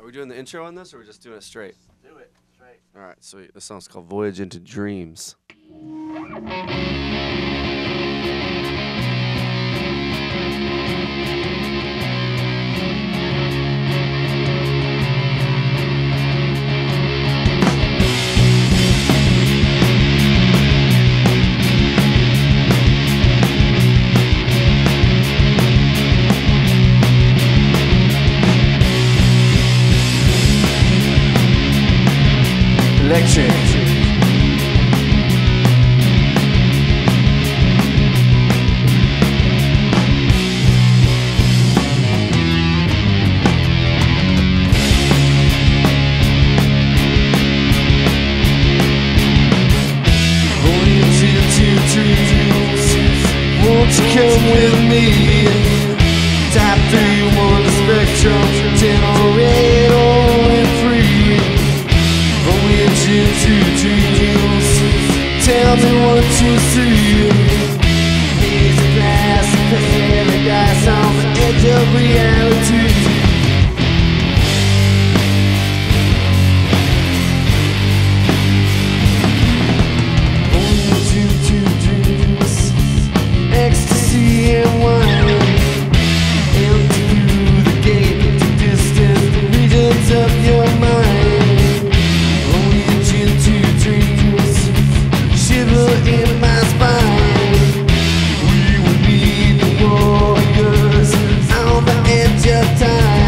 Are we doing the intro on this, or are we just doing it straight? Do it straight. All right, sweet. This song's called Voyage into Dreams. Electric. Won't you come with me? Type 3 on the spectrum, 10 or 8 or free. Voyage into dreams. Tell me what you see. Hazy glass, paradise on the edge of reality. Ecstasy and wine, empty through the gate to distant regions of your mind. Voyage into dreams, shiver in my spine. We will be the warriors on the edge of time.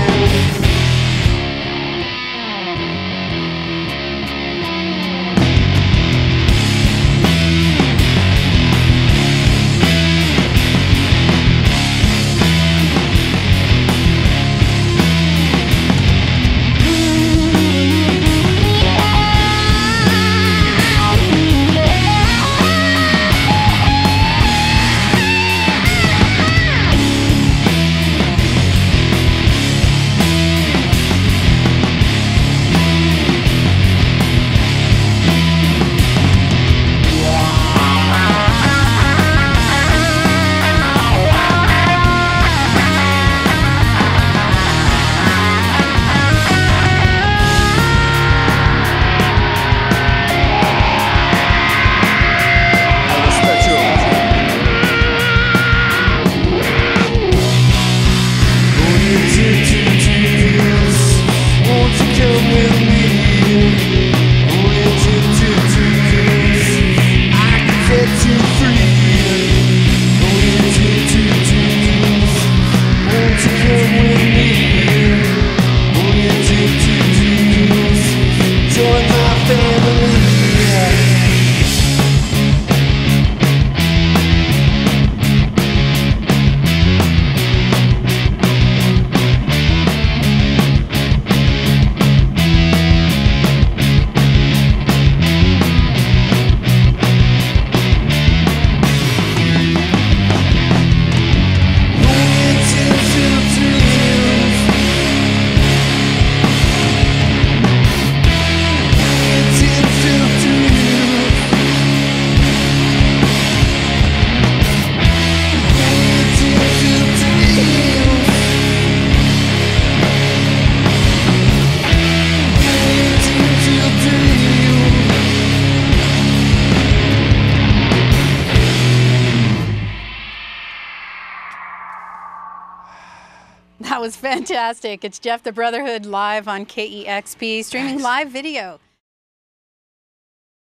That was fantastic. It's Jeff the Brotherhood live on KEXP, streaming live video.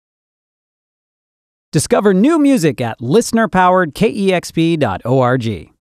Discover new music at listener-powered KEXP.org.